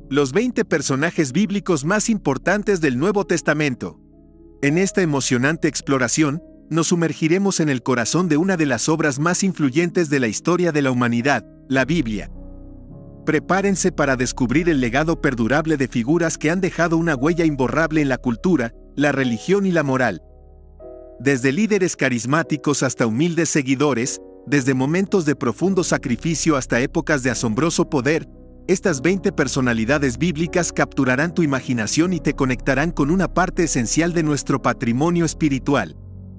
Los 20 personajes bíblicos más importantes del Nuevo Testamento. En esta emocionante exploración, nos sumergiremos en el corazón de una de las obras más influyentes de la historia de la humanidad, la Biblia. Prepárense para descubrir el legado perdurable de figuras que han dejado una huella imborrable en la cultura, la religión y la moral. Desde líderes carismáticos hasta humildes seguidores, desde momentos de profundo sacrificio hasta épocas de asombroso poder, estas 20 personalidades bíblicas capturarán tu imaginación y te conectarán con una parte esencial de nuestro patrimonio espiritual.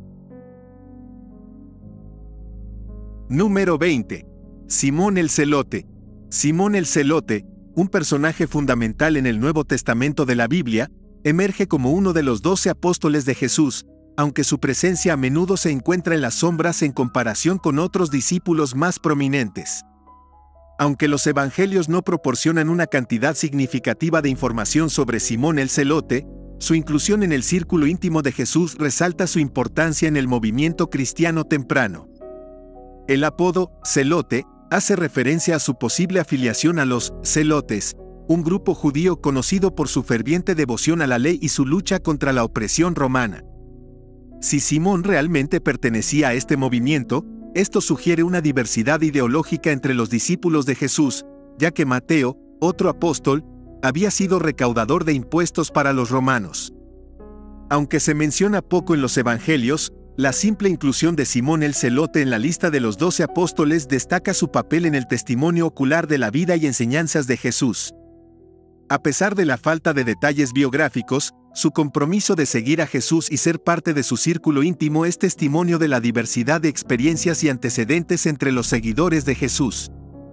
Número 20. Simón el Celote. Simón el Celote, un personaje fundamental en el Nuevo Testamento de la Biblia, emerge como uno de los 12 apóstoles de Jesús, aunque su presencia a menudo se encuentra en las sombras en comparación con otros discípulos más prominentes. Aunque los evangelios no proporcionan una cantidad significativa de información sobre Simón el Celote, su inclusión en el círculo íntimo de Jesús resalta su importancia en el movimiento cristiano temprano. El apodo Celote hace referencia a su posible afiliación a los Celotes, un grupo judío conocido por su ferviente devoción a la ley y su lucha contra la opresión romana. Si Simón realmente pertenecía a este movimiento, esto sugiere una diversidad ideológica entre los discípulos de Jesús, ya que Mateo, otro apóstol, había sido recaudador de impuestos para los romanos. Aunque se menciona poco en los evangelios, la simple inclusión de Simón el Celote en la lista de los 12 apóstoles destaca su papel en el testimonio ocular de la vida y enseñanzas de Jesús. A pesar de la falta de detalles biográficos, su compromiso de seguir a Jesús y ser parte de su círculo íntimo es testimonio de la diversidad de experiencias y antecedentes entre los seguidores de Jesús.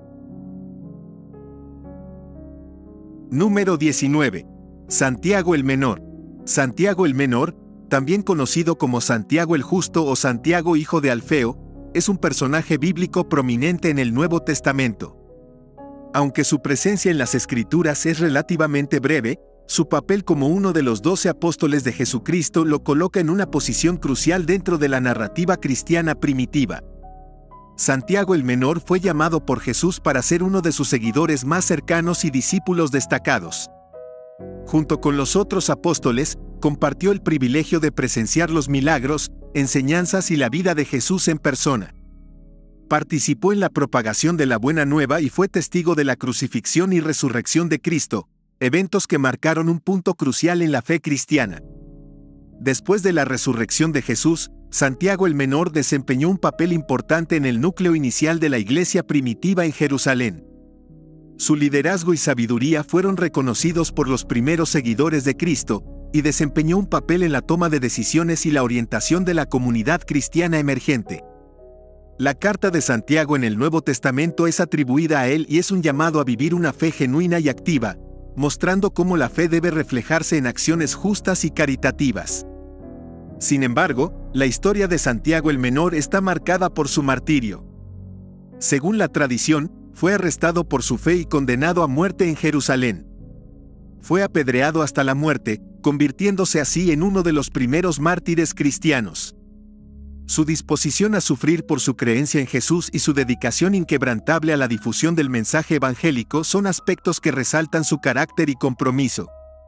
Número 19. Santiago el Menor. Santiago el Menor, también conocido como Santiago el Justo o Santiago hijo de Alfeo, es un personaje bíblico prominente en el Nuevo Testamento. Aunque su presencia en las Escrituras es relativamente breve, su papel como uno de los 12 apóstoles de Jesucristo lo coloca en una posición crucial dentro de la narrativa cristiana primitiva. Santiago el Menor fue llamado por Jesús para ser uno de sus seguidores más cercanos y discípulos destacados. Junto con los otros apóstoles, compartió el privilegio de presenciar los milagros, enseñanzas y la vida de Jesús en persona. Participó en la propagación de la Buena Nueva y fue testigo de la crucifixión y resurrección de Cristo, eventos que marcaron un punto crucial en la fe cristiana. Después de la resurrección de Jesús, Santiago el Menor desempeñó un papel importante en el núcleo inicial de la iglesia primitiva en Jerusalén. Su liderazgo y sabiduría fueron reconocidos por los primeros seguidores de Cristo, y desempeñó un papel en la toma de decisiones y la orientación de la comunidad cristiana emergente. La carta de Santiago en el Nuevo Testamento es atribuida a él y es un llamado a vivir una fe genuina y activa, mostrando cómo la fe debe reflejarse en acciones justas y caritativas. Sin embargo, la historia de Santiago el Menor está marcada por su martirio. Según la tradición, fue arrestado por su fe y condenado a muerte en Jerusalén. Fue apedreado hasta la muerte, convirtiéndose así en uno de los primeros mártires cristianos. Su disposición a sufrir por su creencia en Jesús y su dedicación inquebrantable a la difusión del mensaje evangélico son aspectos que resaltan su carácter y compromiso.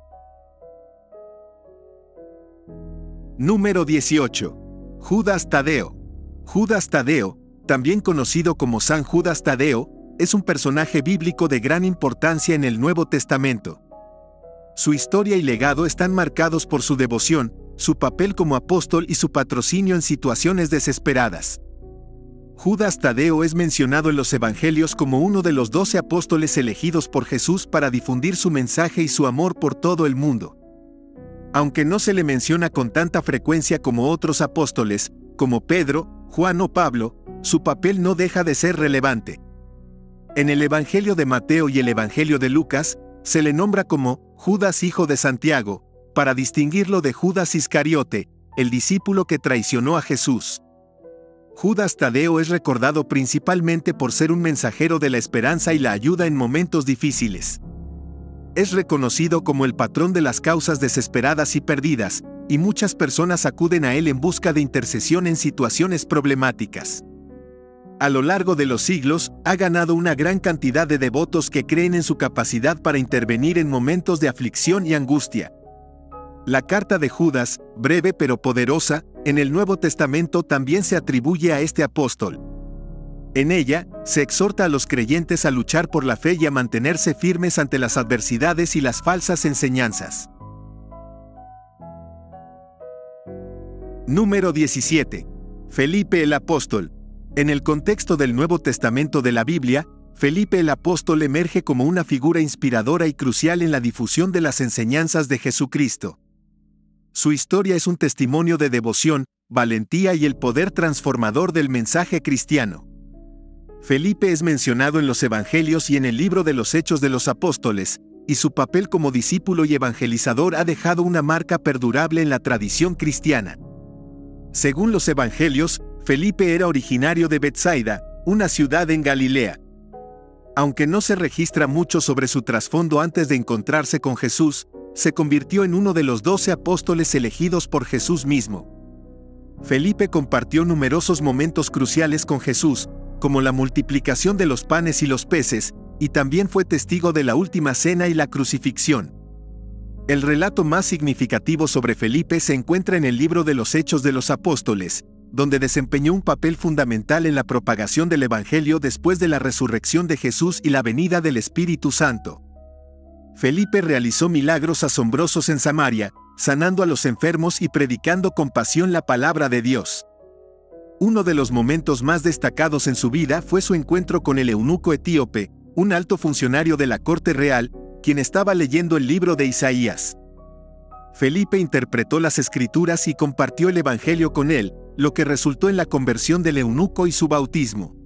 Número 18. Judas Tadeo. Judas Tadeo, también conocido como San Judas Tadeo, es un personaje bíblico de gran importancia en el Nuevo Testamento. Su historia y legado están marcados por su devoción, su papel como apóstol y su patrocinio en situaciones desesperadas. Judas Tadeo es mencionado en los Evangelios como uno de los 12 apóstoles elegidos por Jesús para difundir su mensaje y su amor por todo el mundo. Aunque no se le menciona con tanta frecuencia como otros apóstoles, como Pedro, Juan o Pablo, su papel no deja de ser relevante. En el Evangelio de Mateo y el Evangelio de Lucas, se le nombra como Judas hijo de Santiago, para distinguirlo de Judas Iscariote, el discípulo que traicionó a Jesús. Judas Tadeo es recordado principalmente por ser un mensajero de la esperanza y la ayuda en momentos difíciles. Es reconocido como el patrón de las causas desesperadas y perdidas, y muchas personas acuden a él en busca de intercesión en situaciones problemáticas. A lo largo de los siglos, ha ganado una gran cantidad de devotos que creen en su capacidad para intervenir en momentos de aflicción y angustia. La carta de Judas, breve pero poderosa, en el Nuevo Testamento también se atribuye a este apóstol. En ella, se exhorta a los creyentes a luchar por la fe y a mantenerse firmes ante las adversidades y las falsas enseñanzas. Número 17. Felipe el Apóstol. En el contexto del Nuevo Testamento de la Biblia, Felipe el Apóstol emerge como una figura inspiradora y crucial en la difusión de las enseñanzas de Jesucristo. Su historia es un testimonio de devoción, valentía y el poder transformador del mensaje cristiano. Felipe es mencionado en los Evangelios y en el libro de los Hechos de los Apóstoles, y su papel como discípulo y evangelizador ha dejado una marca perdurable en la tradición cristiana. Según los Evangelios, Felipe era originario de Betsaida, una ciudad en Galilea. Aunque no se registra mucho sobre su trasfondo antes de encontrarse con Jesús, se convirtió en uno de los 12 apóstoles elegidos por Jesús mismo. Felipe compartió numerosos momentos cruciales con Jesús, como la multiplicación de los panes y los peces, y también fue testigo de la última cena y la crucifixión. El relato más significativo sobre Felipe se encuentra en el libro de los Hechos de los Apóstoles, donde desempeñó un papel fundamental en la propagación del Evangelio después de la resurrección de Jesús y la venida del Espíritu Santo. Felipe realizó milagros asombrosos en Samaria, sanando a los enfermos y predicando con pasión la palabra de Dios. Uno de los momentos más destacados en su vida fue su encuentro con el eunuco etíope, un alto funcionario de la corte real, quien estaba leyendo el libro de Isaías. Felipe interpretó las Escrituras y compartió el Evangelio con él, lo que resultó en la conversión del eunuco y su bautismo.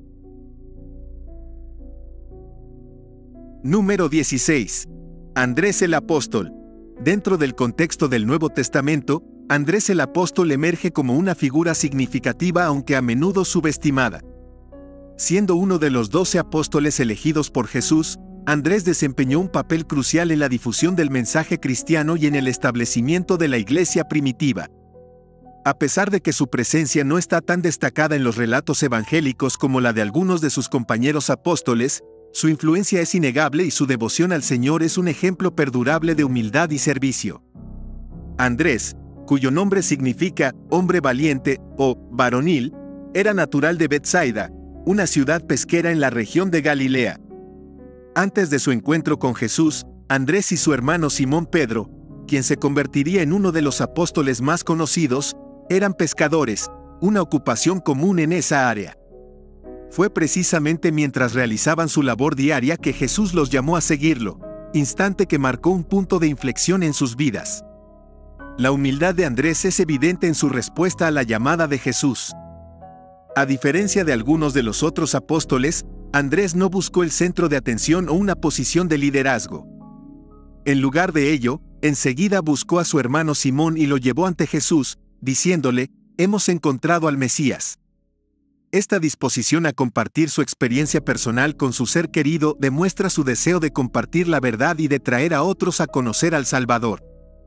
Número 16. Andrés el Apóstol. Dentro del contexto del Nuevo Testamento, Andrés el Apóstol emerge como una figura significativa aunque a menudo subestimada. Siendo uno de los 12 apóstoles elegidos por Jesús, Andrés desempeñó un papel crucial en la difusión del mensaje cristiano y en el establecimiento de la iglesia primitiva. A pesar de que su presencia no está tan destacada en los relatos evangélicos como la de algunos de sus compañeros apóstoles, su influencia es innegable y su devoción al Señor es un ejemplo perdurable de humildad y servicio. Andrés, cuyo nombre significa hombre valiente o varonil, era natural de Betsaida, una ciudad pesquera en la región de Galilea. Antes de su encuentro con Jesús, Andrés y su hermano Simón Pedro, quien se convertiría en uno de los apóstoles más conocidos, eran pescadores, una ocupación común en esa área. Fue precisamente mientras realizaban su labor diaria que Jesús los llamó a seguirlo, instante que marcó un punto de inflexión en sus vidas. La humildad de Andrés es evidente en su respuesta a la llamada de Jesús. A diferencia de algunos de los otros apóstoles, Andrés no buscó el centro de atención o una posición de liderazgo. En lugar de ello, enseguida buscó a su hermano Simón y lo llevó ante Jesús, diciéndole: «Hemos encontrado al Mesías». Esta disposición a compartir su experiencia personal con su ser querido demuestra su deseo de compartir la verdad y de traer a otros a conocer al Salvador.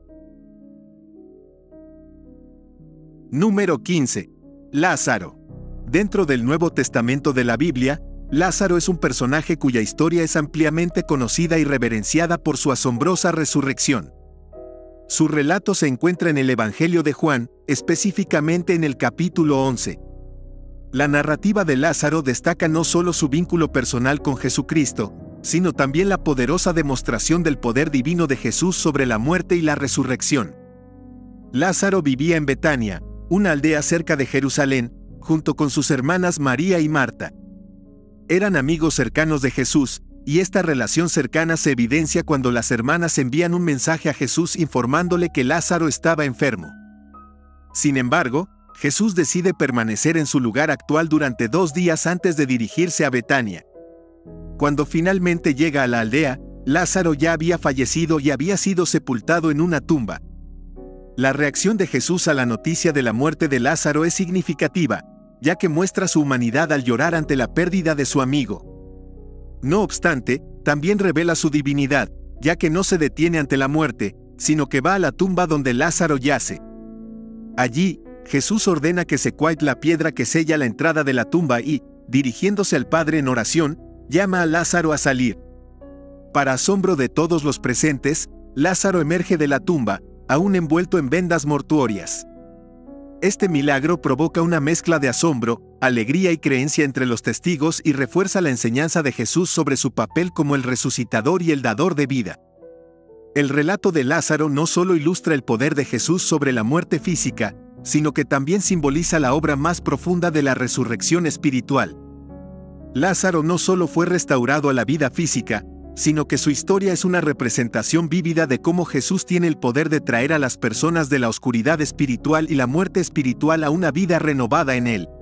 Número 15. Lázaro. Dentro del Nuevo Testamento de la Biblia, Lázaro es un personaje cuya historia es ampliamente conocida y reverenciada por su asombrosa resurrección. Su relato se encuentra en el Evangelio de Juan, específicamente en el capítulo 11. La narrativa de Lázaro destaca no solo su vínculo personal con Jesucristo, sino también la poderosa demostración del poder divino de Jesús sobre la muerte y la resurrección. Lázaro vivía en Betania, una aldea cerca de Jerusalén, junto con sus hermanas María y Marta. Eran amigos cercanos de Jesús, y esta relación cercana se evidencia cuando las hermanas envían un mensaje a Jesús informándole que Lázaro estaba enfermo. Sin embargo, Jesús decide permanecer en su lugar actual durante 2 días antes de dirigirse a Betania. Cuando finalmente llega a la aldea, Lázaro ya había fallecido y había sido sepultado en una tumba. La reacción de Jesús a la noticia de la muerte de Lázaro es significativa, ya que muestra su humanidad al llorar ante la pérdida de su amigo. No obstante, también revela su divinidad, ya que no se detiene ante la muerte, sino que va a la tumba donde Lázaro yace. Allí, Jesús ordena que se quite la piedra que sella la entrada de la tumba y, dirigiéndose al Padre en oración, llama a Lázaro a salir. Para asombro de todos los presentes, Lázaro emerge de la tumba, aún envuelto en vendas mortuorias. Este milagro provoca una mezcla de asombro, alegría y creencia entre los testigos y refuerza la enseñanza de Jesús sobre su papel como el resucitador y el dador de vida. El relato de Lázaro no solo ilustra el poder de Jesús sobre la muerte física, sino que también simboliza la obra más profunda de la resurrección espiritual. Lázaro no solo fue restaurado a la vida física, sino que su historia es una representación vívida de cómo Jesús tiene el poder de traer a las personas de la oscuridad espiritual y la muerte espiritual a una vida renovada en Él.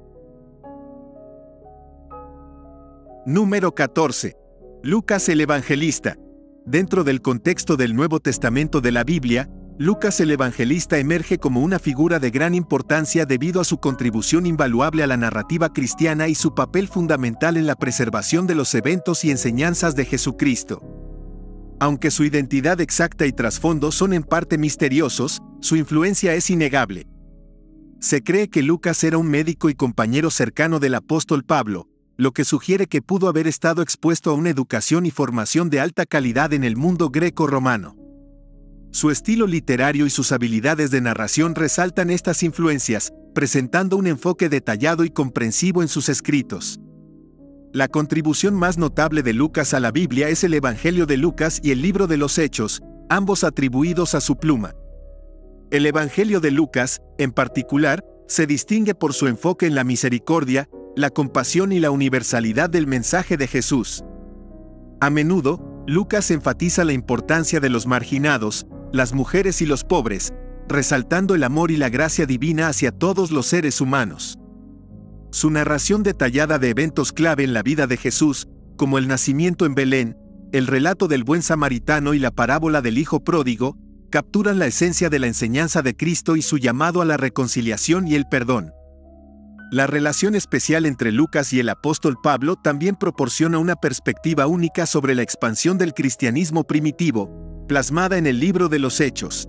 Número 14. Lucas el Evangelista. Dentro del contexto del Nuevo Testamento de la Biblia, Lucas el Evangelista emerge como una figura de gran importancia debido a su contribución invaluable a la narrativa cristiana y su papel fundamental en la preservación de los eventos y enseñanzas de Jesucristo. Aunque su identidad exacta y trasfondo son en parte misteriosos, su influencia es innegable. Se cree que Lucas era un médico y compañero cercano del apóstol Pablo, lo que sugiere que pudo haber estado expuesto a una educación y formación de alta calidad en el mundo greco-romano. Su estilo literario y sus habilidades de narración resaltan estas influencias, presentando un enfoque detallado y comprensivo en sus escritos. La contribución más notable de Lucas a la Biblia es el Evangelio de Lucas y el Libro de los Hechos, ambos atribuidos a su pluma. El Evangelio de Lucas, en particular, se distingue por su enfoque en la misericordia, la compasión y la universalidad del mensaje de Jesús. A menudo, Lucas enfatiza la importancia de los marginados, las mujeres y los pobres, resaltando el amor y la gracia divina hacia todos los seres humanos. Su narración detallada de eventos clave en la vida de Jesús, como el nacimiento en Belén, el relato del buen samaritano y la parábola del hijo pródigo, capturan la esencia de la enseñanza de Cristo y su llamado a la reconciliación y el perdón. La relación especial entre Lucas y el apóstol Pablo también proporciona una perspectiva única sobre la expansión del cristianismo primitivo, plasmada en el Libro de los Hechos.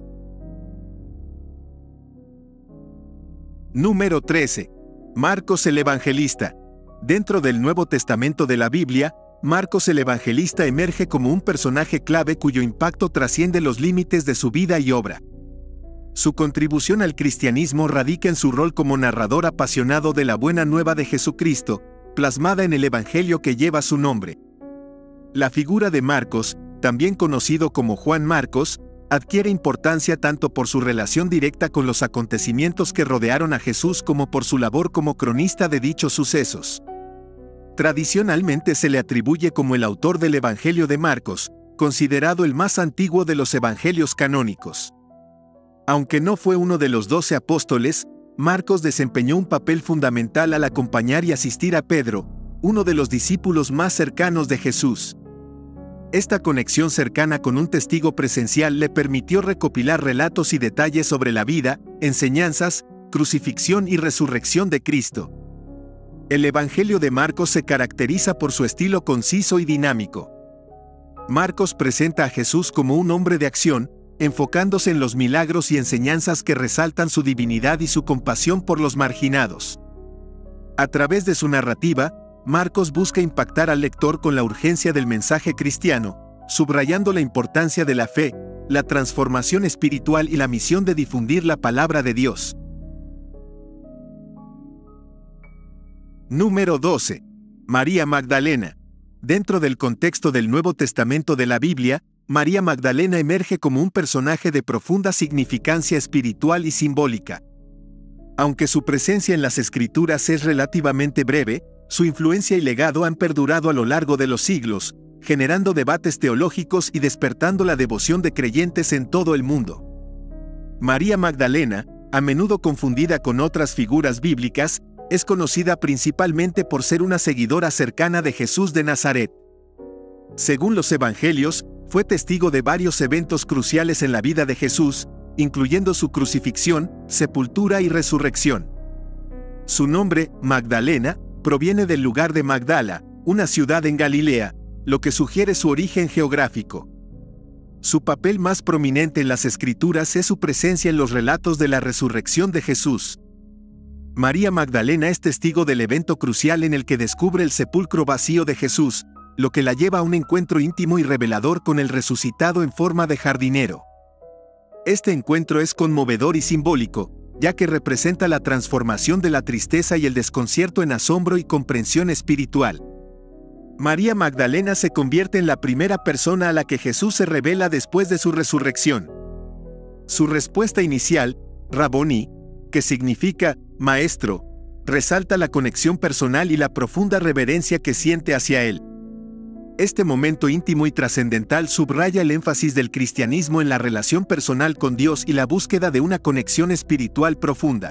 Número 13. Marcos el Evangelista. Dentro del Nuevo Testamento de la Biblia, Marcos el Evangelista emerge como un personaje clave cuyo impacto trasciende los límites de su vida y obra. Su contribución al cristianismo radica en su rol como narrador apasionado de la buena nueva de Jesucristo, plasmada en el Evangelio que lleva su nombre. La figura de Marcos, también conocido como Juan Marcos, adquiere importancia tanto por su relación directa con los acontecimientos que rodearon a Jesús como por su labor como cronista de dichos sucesos. Tradicionalmente se le atribuye como el autor del Evangelio de Marcos, considerado el más antiguo de los evangelios canónicos. Aunque no fue uno de los 12 apóstoles, Marcos desempeñó un papel fundamental al acompañar y asistir a Pedro, uno de los discípulos más cercanos de Jesús. Esta conexión cercana con un testigo presencial le permitió recopilar relatos y detalles sobre la vida, enseñanzas, crucifixión y resurrección de Cristo. El Evangelio de Marcos se caracteriza por su estilo conciso y dinámico. Marcos presenta a Jesús como un hombre de acción, enfocándose en los milagros y enseñanzas que resaltan su divinidad y su compasión por los marginados. A través de su narrativa, Marcos busca impactar al lector con la urgencia del mensaje cristiano, subrayando la importancia de la fe, la transformación espiritual y la misión de difundir la palabra de Dios. Número 12. María Magdalena. Dentro del contexto del Nuevo Testamento de la Biblia, María Magdalena emerge como un personaje de profunda significancia espiritual y simbólica. Aunque su presencia en las Escrituras es relativamente breve, su influencia y legado han perdurado a lo largo de los siglos, generando debates teológicos y despertando la devoción de creyentes en todo el mundo. María Magdalena, a menudo confundida con otras figuras bíblicas, es conocida principalmente por ser una seguidora cercana de Jesús de Nazaret. Según los Evangelios, fue testigo de varios eventos cruciales en la vida de Jesús, incluyendo su crucifixión, sepultura y resurrección. Su nombre, Magdalena, proviene del lugar de Magdala, una ciudad en Galilea, lo que sugiere su origen geográfico. Su papel más prominente en las Escrituras es su presencia en los relatos de la resurrección de Jesús. María Magdalena es testigo del evento crucial en el que descubre el sepulcro vacío de Jesús, lo que la lleva a un encuentro íntimo y revelador con el resucitado en forma de jardinero. Este encuentro es conmovedor y simbólico, ya que representa la transformación de la tristeza y el desconcierto en asombro y comprensión espiritual. María Magdalena se convierte en la primera persona a la que Jesús se revela después de su resurrección. Su respuesta inicial, Raboni, que significa maestro, resalta la conexión personal y la profunda reverencia que siente hacia él. Este momento íntimo y trascendental subraya el énfasis del cristianismo en la relación personal con Dios y la búsqueda de una conexión espiritual profunda.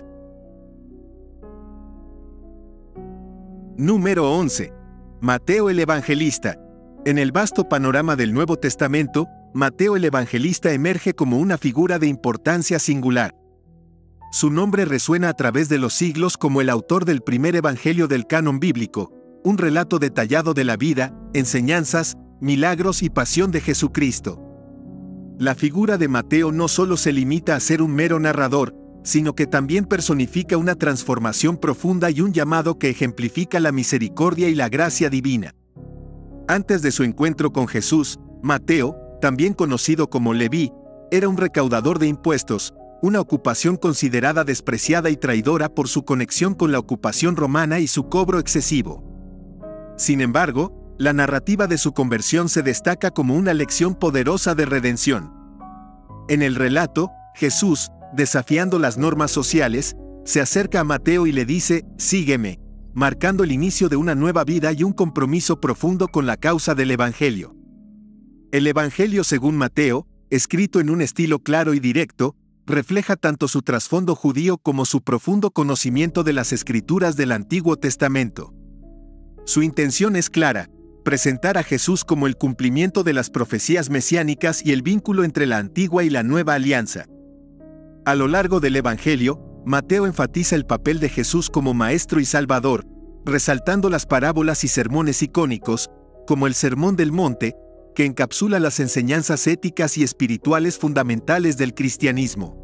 Número 11. Mateo el Evangelista. En el vasto panorama del Nuevo Testamento, Mateo el Evangelista emerge como una figura de importancia singular. Su nombre resuena a través de los siglos como el autor del primer evangelio del canon bíblico, un relato detallado de la vida, enseñanzas, milagros y pasión de Jesucristo. La figura de Mateo no solo se limita a ser un mero narrador, sino que también personifica una transformación profunda y un llamado que ejemplifica la misericordia y la gracia divina. Antes de su encuentro con Jesús, Mateo, también conocido como Leví, era un recaudador de impuestos, una ocupación considerada despreciada y traidora por su conexión con la ocupación romana y su cobro excesivo. Sin embargo, la narrativa de su conversión se destaca como una lección poderosa de redención. En el relato, Jesús, desafiando las normas sociales, se acerca a Mateo y le dice, «Sígueme», marcando el inicio de una nueva vida y un compromiso profundo con la causa del Evangelio. El Evangelio según Mateo, escrito en un estilo claro y directo, refleja tanto su trasfondo judío como su profundo conocimiento de las Escrituras del Antiguo Testamento. Su intención es clara: presentar a Jesús como el cumplimiento de las profecías mesiánicas y el vínculo entre la antigua y la nueva alianza. A lo largo del Evangelio, Mateo enfatiza el papel de Jesús como Maestro y Salvador, resaltando las parábolas y sermones icónicos, como el Sermón del Monte, que encapsula las enseñanzas éticas y espirituales fundamentales del cristianismo.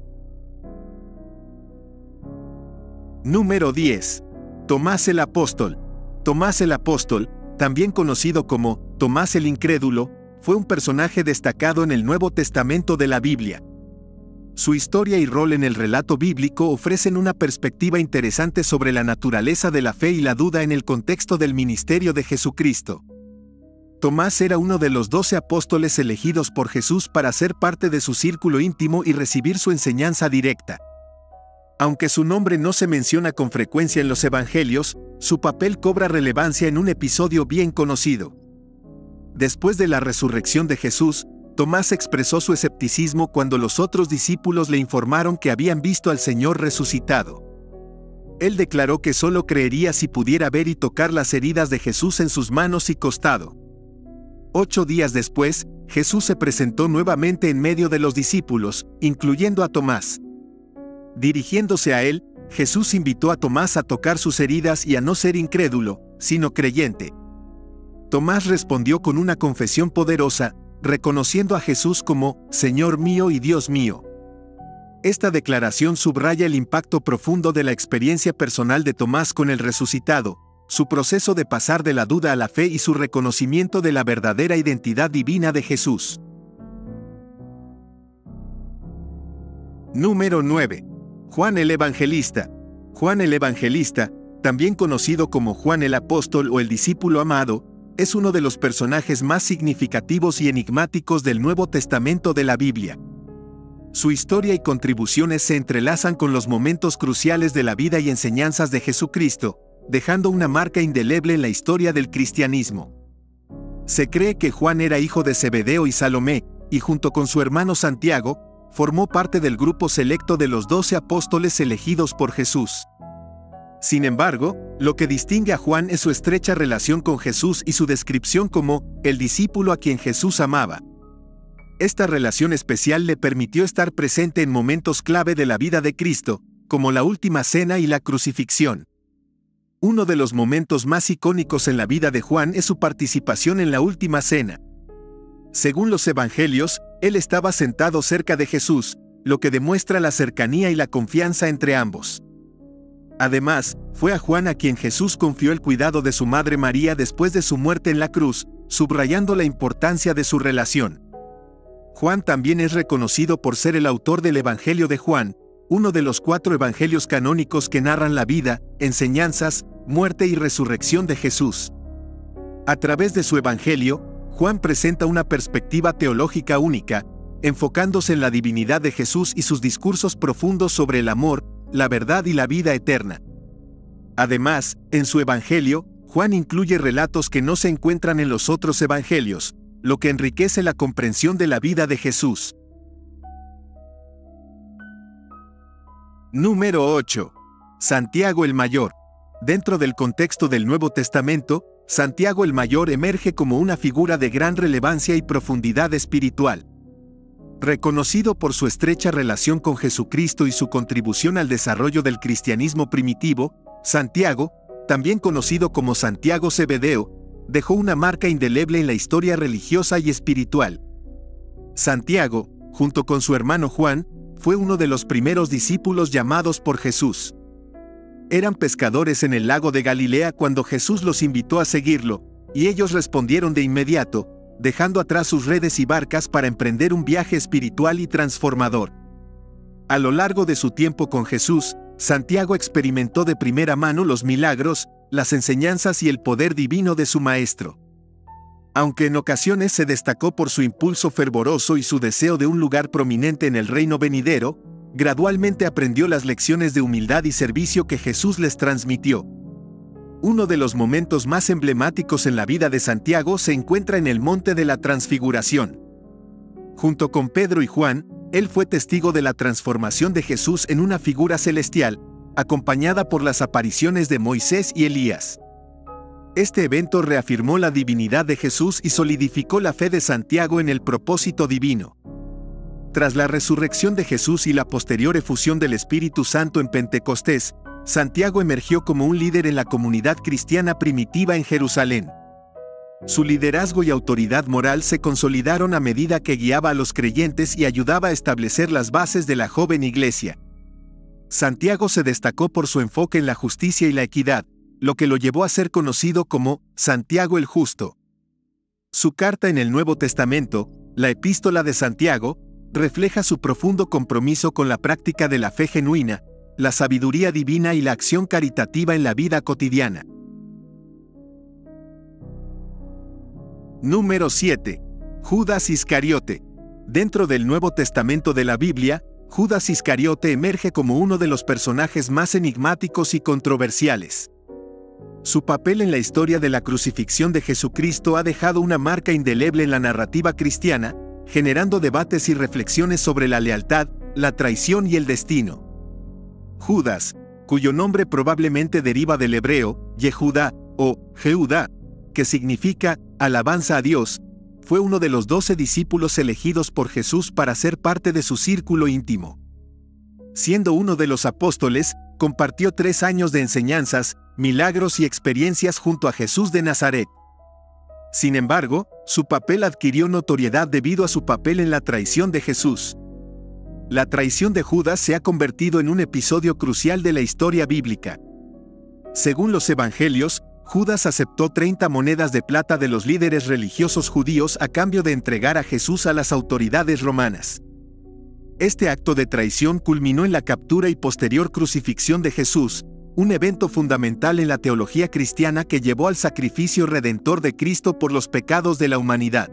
Número 10. Tomás el Apóstol. Tomás el Apóstol, también conocido como Tomás el Incrédulo, fue un personaje destacado en el Nuevo Testamento de la Biblia. Su historia y rol en el relato bíblico ofrecen una perspectiva interesante sobre la naturaleza de la fe y la duda en el contexto del ministerio de Jesucristo. Tomás era uno de los 12 apóstoles elegidos por Jesús para ser parte de su círculo íntimo y recibir su enseñanza directa. Aunque su nombre no se menciona con frecuencia en los evangelios, su papel cobra relevancia en un episodio bien conocido. Después de la resurrección de Jesús, Tomás expresó su escepticismo cuando los otros discípulos le informaron que habían visto al Señor resucitado. Él declaró que solo creería si pudiera ver y tocar las heridas de Jesús en sus manos y costado. 8 días después, Jesús se presentó nuevamente en medio de los discípulos, incluyendo a Tomás. Dirigiéndose a él, Jesús invitó a Tomás a tocar sus heridas y a no ser incrédulo, sino creyente. Tomás respondió con una confesión poderosa, reconociendo a Jesús como Señor mío y Dios mío. Esta declaración subraya el impacto profundo de la experiencia personal de Tomás con el resucitado, su proceso de pasar de la duda a la fe y su reconocimiento de la verdadera identidad divina de Jesús. Número 9. Juan el Evangelista. Juan el Evangelista, también conocido como Juan el Apóstol o el discípulo amado, es uno de los personajes más significativos y enigmáticos del Nuevo Testamento de la Biblia. Su historia y contribuciones se entrelazan con los momentos cruciales de la vida y enseñanzas de Jesucristo, dejando una marca indeleble en la historia del cristianismo. Se cree que Juan era hijo de Zebedeo y Salomé, y junto con su hermano Santiago, formó parte del grupo selecto de los 12 apóstoles elegidos por Jesús. Sin embargo, lo que distingue a Juan es su estrecha relación con Jesús y su descripción como el discípulo a quien Jesús amaba. Esta relación especial le permitió estar presente en momentos clave de la vida de Cristo, como la última cena y la crucifixión. Uno de los momentos más icónicos en la vida de Juan es su participación en la última cena. Según los evangelios, él estaba sentado cerca de Jesús, lo que demuestra la cercanía y la confianza entre ambos. Además, fue a Juan a quien Jesús confió el cuidado de su madre María después de su muerte en la cruz, subrayando la importancia de su relación. Juan también es reconocido por ser el autor del Evangelio de Juan, uno de los 4 evangelios canónicos que narran la vida, enseñanzas, muerte y resurrección de Jesús. A través de su Evangelio, Juan presenta una perspectiva teológica única, enfocándose en la divinidad de Jesús y sus discursos profundos sobre el amor, la verdad y la vida eterna. Además, en su Evangelio, Juan incluye relatos que no se encuentran en los otros evangelios, lo que enriquece la comprensión de la vida de Jesús. Número 8. Santiago el Mayor. Dentro del contexto del Nuevo Testamento, Santiago el Mayor emerge como una figura de gran relevancia y profundidad espiritual. Reconocido por su estrecha relación con Jesucristo y su contribución al desarrollo del cristianismo primitivo, Santiago, también conocido como Santiago Zebedeo, dejó una marca indeleble en la historia religiosa y espiritual. Santiago, junto con su hermano Juan, fue uno de los primeros discípulos llamados por Jesús. Eran pescadores en el lago de Galilea cuando Jesús los invitó a seguirlo, y ellos respondieron de inmediato, dejando atrás sus redes y barcas para emprender un viaje espiritual y transformador. A lo largo de su tiempo con Jesús, Santiago experimentó de primera mano los milagros, las enseñanzas y el poder divino de su maestro. Aunque en ocasiones se destacó por su impulso fervoroso y su deseo de un lugar prominente en el reino venidero, gradualmente aprendió las lecciones de humildad y servicio que Jesús les transmitió. Uno de los momentos más emblemáticos en la vida de Santiago se encuentra en el Monte de la Transfiguración. Junto con Pedro y Juan, él fue testigo de la transformación de Jesús en una figura celestial, acompañada por las apariciones de Moisés y Elías. Este evento reafirmó la divinidad de Jesús y solidificó la fe de Santiago en el propósito divino. Tras la resurrección de Jesús y la posterior efusión del Espíritu Santo en Pentecostés, Santiago emergió como un líder en la comunidad cristiana primitiva en Jerusalén. Su liderazgo y autoridad moral se consolidaron a medida que guiaba a los creyentes y ayudaba a establecer las bases de la joven iglesia. Santiago se destacó por su enfoque en la justicia y la equidad, lo que lo llevó a ser conocido como Santiago el Justo. Su carta en el Nuevo Testamento, la Epístola de Santiago, refleja su profundo compromiso con la práctica de la fe genuina, la sabiduría divina y la acción caritativa en la vida cotidiana. Número 7. Judas Iscariote. Dentro del Nuevo Testamento de la Biblia, Judas Iscariote emerge como uno de los personajes más enigmáticos y controversiales. Su papel en la historia de la crucifixión de Jesucristo ha dejado una marca indeleble en la narrativa cristiana, generando debates y reflexiones sobre la lealtad, la traición y el destino. Judas, cuyo nombre probablemente deriva del hebreo, Yehudá, o Jehudá, que significa alabanza a Dios, fue uno de los 12 discípulos elegidos por Jesús para ser parte de su círculo íntimo. Siendo uno de los apóstoles, compartió 3 años de enseñanzas, milagros y experiencias junto a Jesús de Nazaret. Sin embargo, su papel adquirió notoriedad debido a su papel en la traición de Jesús. La traición de Judas se ha convertido en un episodio crucial de la historia bíblica. Según los evangelios, Judas aceptó 30 monedas de plata de los líderes religiosos judíos a cambio de entregar a Jesús a las autoridades romanas. Este acto de traición culminó en la captura y posterior crucifixión de Jesús, un evento fundamental en la teología cristiana que llevó al sacrificio redentor de Cristo por los pecados de la humanidad.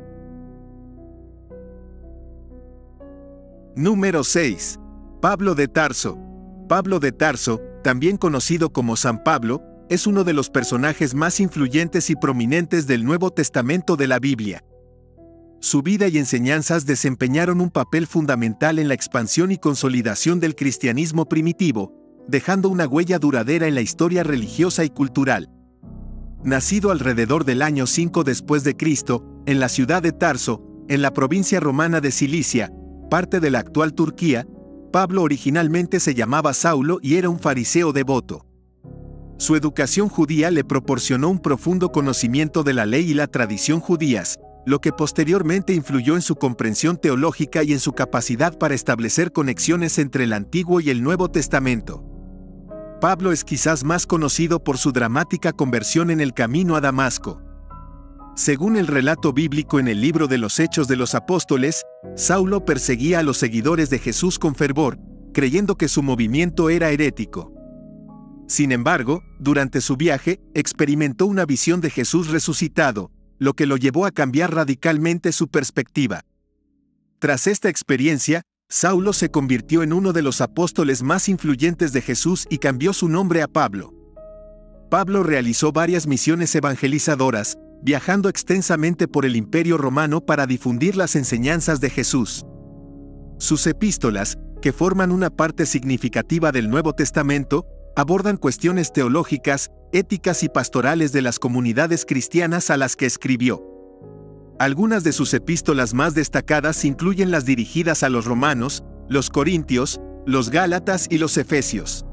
Número 6. Pablo de Tarso. Pablo de Tarso, también conocido como San Pablo, es uno de los personajes más influyentes y prominentes del Nuevo Testamento de la Biblia. Su vida y enseñanzas desempeñaron un papel fundamental en la expansión y consolidación del cristianismo primitivo, dejando una huella duradera en la historia religiosa y cultural. Nacido alrededor del año 5 después de Cristo, en la ciudad de Tarso, en la provincia romana de Cilicia, parte de la actual Turquía, Pablo originalmente se llamaba Saulo y era un fariseo devoto. Su educación judía le proporcionó un profundo conocimiento de la ley y la tradición judías, lo que posteriormente influyó en su comprensión teológica y en su capacidad para establecer conexiones entre el Antiguo y el Nuevo Testamento. Pablo es quizás más conocido por su dramática conversión en el camino a Damasco. Según el relato bíblico en el libro de los Hechos de los Apóstoles, Saulo perseguía a los seguidores de Jesús con fervor, creyendo que su movimiento era herético. Sin embargo, durante su viaje, experimentó una visión de Jesús resucitado, lo que lo llevó a cambiar radicalmente su perspectiva. Tras esta experiencia, Saulo se convirtió en uno de los apóstoles más influyentes de Jesús y cambió su nombre a Pablo. Pablo realizó varias misiones evangelizadoras, viajando extensamente por el Imperio Romano para difundir las enseñanzas de Jesús. Sus epístolas, que forman una parte significativa del Nuevo Testamento, abordan cuestiones teológicas, éticas y pastorales de las comunidades cristianas a las que escribió. Algunas de sus epístolas más destacadas incluyen las dirigidas a los romanos, los corintios, los gálatas y los efesios.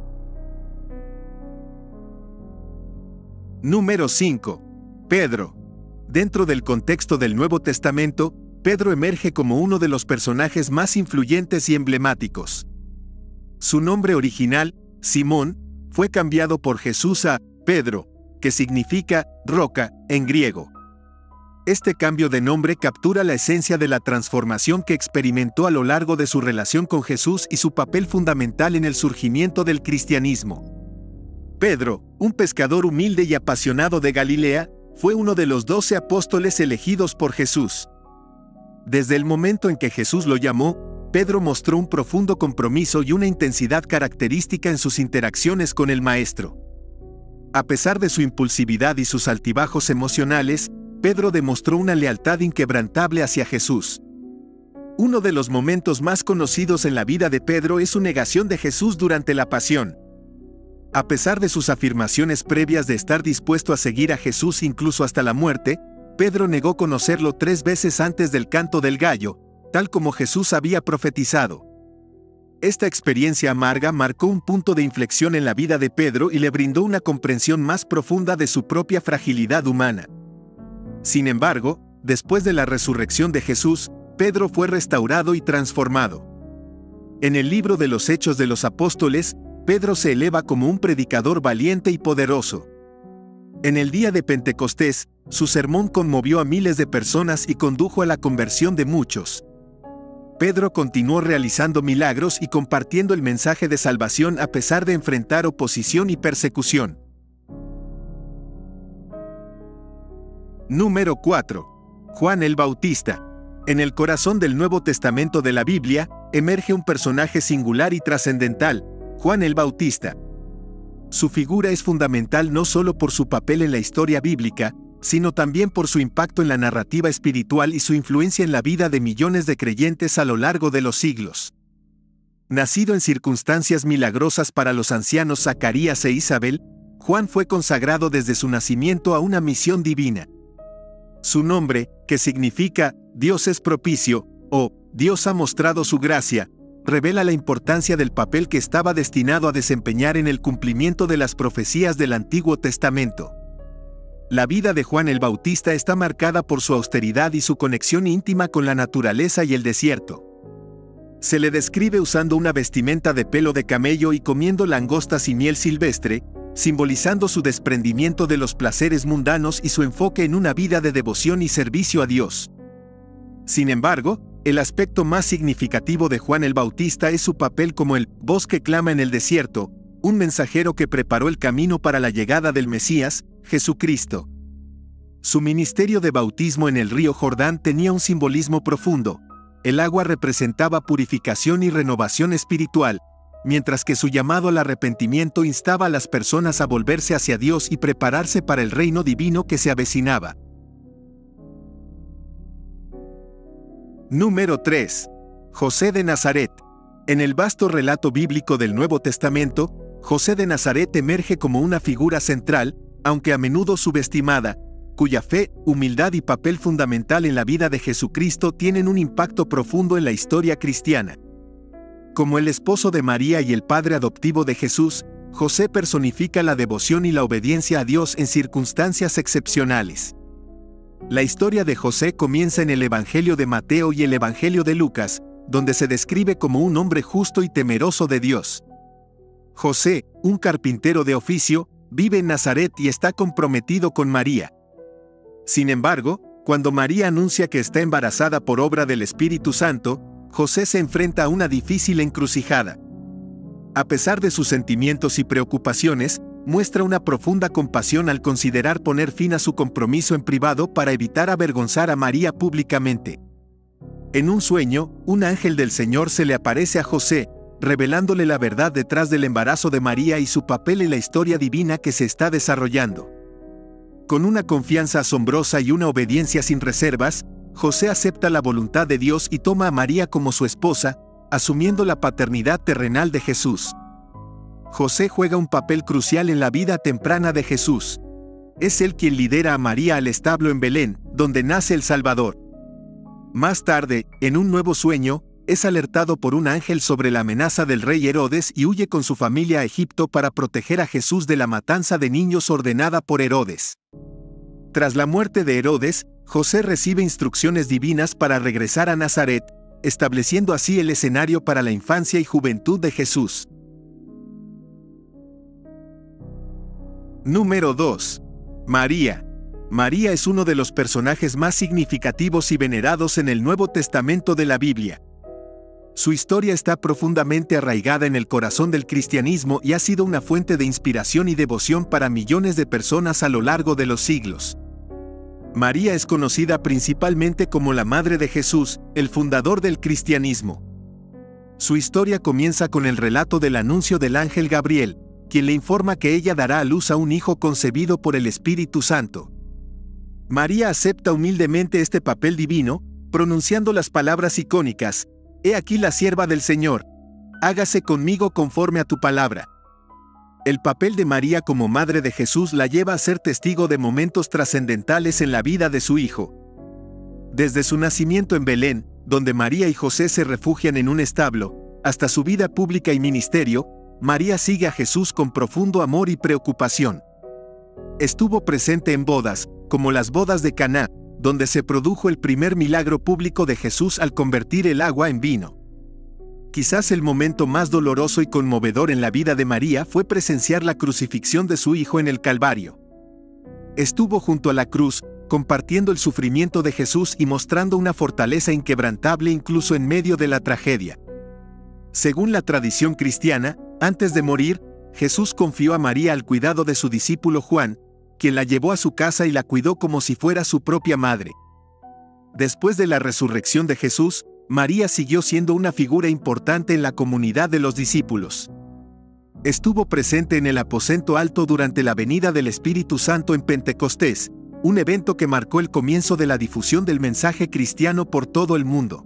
Número 5. Pedro. Dentro del contexto del Nuevo Testamento, Pedro emerge como uno de los personajes más influyentes y emblemáticos. Su nombre original, Simón, fue cambiado por Jesús a Pedro, que significa roca en griego. Este cambio de nombre captura la esencia de la transformación que experimentó a lo largo de su relación con Jesús y su papel fundamental en el surgimiento del cristianismo. Pedro, un pescador humilde y apasionado de Galilea, fue uno de los 12 apóstoles elegidos por Jesús. Desde el momento en que Jesús lo llamó, Pedro mostró un profundo compromiso y una intensidad característica en sus interacciones con el Maestro. A pesar de su impulsividad y sus altibajos emocionales, Pedro demostró una lealtad inquebrantable hacia Jesús. Uno de los momentos más conocidos en la vida de Pedro es su negación de Jesús durante la pasión. A pesar de sus afirmaciones previas de estar dispuesto a seguir a Jesús incluso hasta la muerte, Pedro negó conocerlo 3 veces antes del canto del gallo, tal como Jesús había profetizado. Esta experiencia amarga marcó un punto de inflexión en la vida de Pedro y le brindó una comprensión más profunda de su propia fragilidad humana. Sin embargo, después de la resurrección de Jesús, Pedro fue restaurado y transformado. En el libro de los Hechos de los Apóstoles, Pedro se eleva como un predicador valiente y poderoso. En el día de Pentecostés, su sermón conmovió a miles de personas y condujo a la conversión de muchos. Pedro continuó realizando milagros y compartiendo el mensaje de salvación a pesar de enfrentar oposición y persecución. Número 4. Juan el Bautista. En el corazón del Nuevo Testamento de la Biblia, emerge un personaje singular y trascendental, Juan el Bautista. Su figura es fundamental no solo por su papel en la historia bíblica, sino también por su impacto en la narrativa espiritual y su influencia en la vida de millones de creyentes a lo largo de los siglos. Nacido en circunstancias milagrosas para los ancianos Zacarías e Isabel, Juan fue consagrado desde su nacimiento a una misión divina. Su nombre, que significa Dios es propicio, o Dios ha mostrado su gracia, revela la importancia del papel que estaba destinado a desempeñar en el cumplimiento de las profecías del Antiguo Testamento. La vida de Juan el Bautista está marcada por su austeridad y su conexión íntima con la naturaleza y el desierto. Se le describe usando una vestimenta de pelo de camello y comiendo langostas y miel silvestre, simbolizando su desprendimiento de los placeres mundanos y su enfoque en una vida de devoción y servicio a Dios. Sin embargo, el aspecto más significativo de Juan el Bautista es su papel como el voz que clama en el desierto, un mensajero que preparó el camino para la llegada del Mesías, Jesucristo. Su ministerio de bautismo en el río Jordán tenía un simbolismo profundo. El agua representaba purificación y renovación espiritual, mientras que su llamado al arrepentimiento instaba a las personas a volverse hacia Dios y prepararse para el reino divino que se avecinaba. Número 3. José de Nazaret. En el vasto relato bíblico del Nuevo Testamento, José de Nazaret emerge como una figura central, aunque a menudo subestimada, cuya fe, humildad y papel fundamental en la vida de Jesucristo tienen un impacto profundo en la historia cristiana. Como el esposo de María y el padre adoptivo de Jesús, José personifica la devoción y la obediencia a Dios en circunstancias excepcionales. La historia de José comienza en el Evangelio de Mateo y el Evangelio de Lucas, donde se describe como un hombre justo y temeroso de Dios. José, un carpintero de oficio, vive en Nazaret y está comprometido con María. Sin embargo, cuando María anuncia que está embarazada por obra del Espíritu Santo, José se enfrenta a una difícil encrucijada. A pesar de sus sentimientos y preocupaciones, muestra una profunda compasión al considerar poner fin a su compromiso en privado para evitar avergonzar a María públicamente. En un sueño, un ángel del Señor se le aparece a José, revelándole la verdad detrás del embarazo de María y su papel en la historia divina que se está desarrollando. Con una confianza asombrosa y una obediencia sin reservas, José acepta la voluntad de Dios y toma a María como su esposa, asumiendo la paternidad terrenal de Jesús. José juega un papel crucial en la vida temprana de Jesús. Es él quien lidera a María al establo en Belén, donde nace el Salvador. Más tarde, en un nuevo sueño, es alertado por un ángel sobre la amenaza del rey Herodes y huye con su familia a Egipto para proteger a Jesús de la matanza de niños ordenada por Herodes. Tras la muerte de Herodes, José recibe instrucciones divinas para regresar a Nazaret, estableciendo así el escenario para la infancia y juventud de Jesús. Número 2. María. María es uno de los personajes más significativos y venerados en el Nuevo Testamento de la Biblia. Su historia está profundamente arraigada en el corazón del cristianismo y ha sido una fuente de inspiración y devoción para millones de personas a lo largo de los siglos. María es conocida principalmente como la Madre de Jesús, el fundador del cristianismo. Su historia comienza con el relato del anuncio del ángel Gabriel, quien le informa que ella dará a luz a un hijo concebido por el Espíritu Santo. María acepta humildemente este papel divino, pronunciando las palabras icónicas: «He aquí la sierva del Señor, hágase conmigo conforme a tu palabra». El papel de María como madre de Jesús la lleva a ser testigo de momentos trascendentales en la vida de su hijo. Desde su nacimiento en Belén, donde María y José se refugian en un establo, hasta su vida pública y ministerio, María sigue a Jesús con profundo amor y preocupación. Estuvo presente en bodas, como las bodas de Caná, donde se produjo el primer milagro público de Jesús al convertir el agua en vino. Quizás el momento más doloroso y conmovedor en la vida de María fue presenciar la crucifixión de su hijo en el Calvario. Estuvo junto a la cruz, compartiendo el sufrimiento de Jesús y mostrando una fortaleza inquebrantable incluso en medio de la tragedia. Según la tradición cristiana, antes de morir, Jesús confió a María al cuidado de su discípulo Juan, quien la llevó a su casa y la cuidó como si fuera su propia madre. Después de la resurrección de Jesús, María siguió siendo una figura importante en la comunidad de los discípulos. Estuvo presente en el aposento alto durante la venida del Espíritu Santo en Pentecostés, un evento que marcó el comienzo de la difusión del mensaje cristiano por todo el mundo.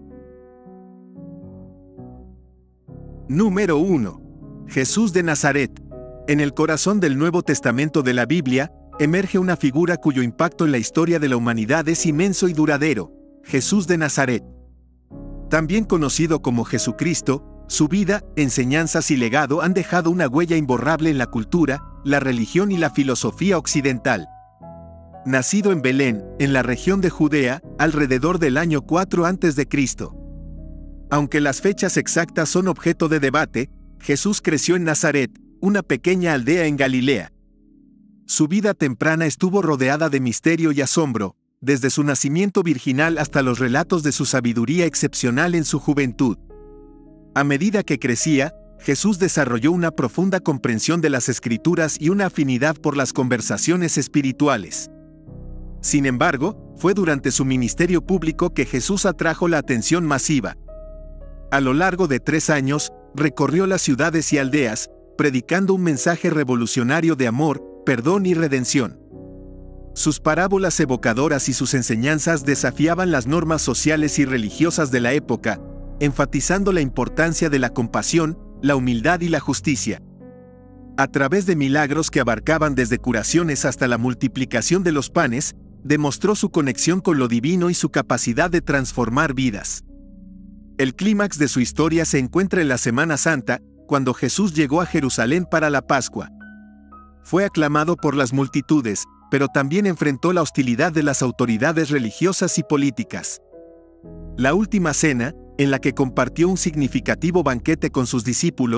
Número 1. Jesús de Nazaret. En el corazón del Nuevo Testamento de la Biblia, emerge una figura cuyo impacto en la historia de la humanidad es inmenso y duradero: Jesús de Nazaret. También conocido como Jesucristo, su vida, enseñanzas y legado han dejado una huella imborrable en la cultura, la religión y la filosofía occidental. Nacido en Belén, en la región de Judea, alrededor del año 4 a.C. Aunque las fechas exactas son objeto de debate, Jesús creció en Nazaret, una pequeña aldea en Galilea. Su vida temprana estuvo rodeada de misterio y asombro, desde su nacimiento virginal hasta los relatos de su sabiduría excepcional en su juventud. A medida que crecía, Jesús desarrolló una profunda comprensión de las Escrituras y una afinidad por las conversaciones espirituales. Sin embargo, fue durante su ministerio público que Jesús atrajo la atención masiva. A lo largo de 3 años, recorrió las ciudades y aldeas, predicando un mensaje revolucionario de amor, perdón y redención. Sus parábolas evocadoras y sus enseñanzas desafiaban las normas sociales y religiosas de la época, enfatizando la importancia de la compasión, la humildad y la justicia. A través de milagros que abarcaban desde curaciones hasta la multiplicación de los panes, demostró su conexión con lo divino y su capacidad de transformar vidas. El clímax de su historia se encuentra en la Semana Santa, cuando Jesús llegó a Jerusalén para la Pascua. Fue aclamado por las multitudes, pero también enfrentó la hostilidad de las autoridades religiosas y políticas. La última cena, en la que compartió un significativo banquete con sus discípulos,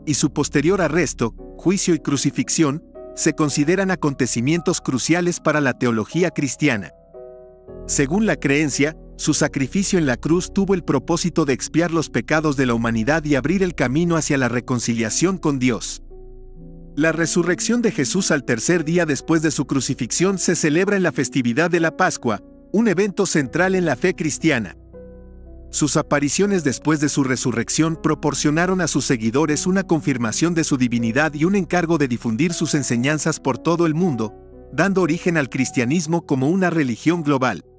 y su posterior arresto, juicio y crucifixión, se consideran acontecimientos cruciales para la teología cristiana. Según la creencia, su sacrificio en la cruz tuvo el propósito de expiar los pecados de la humanidad y abrir el camino hacia la reconciliación con Dios. La resurrección de Jesús al tercer día después de su crucifixión se celebra en la festividad de la Pascua, un evento central en la fe cristiana. Sus apariciones después de su resurrección proporcionaron a sus seguidores una confirmación de su divinidad y un encargo de difundir sus enseñanzas por todo el mundo, dando origen al cristianismo como una religión global.